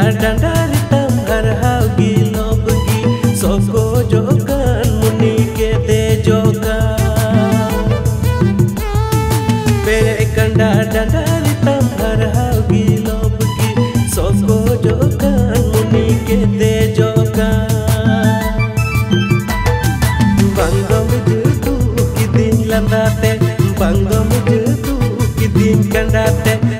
dandari tam harhau gilo begi soko jokan muni ke de jokan pere kanda dandari tam harhau gilo begi soko jokan muni ke de jokan bangga mejetu kidin landate bangga mejetu kidin kandate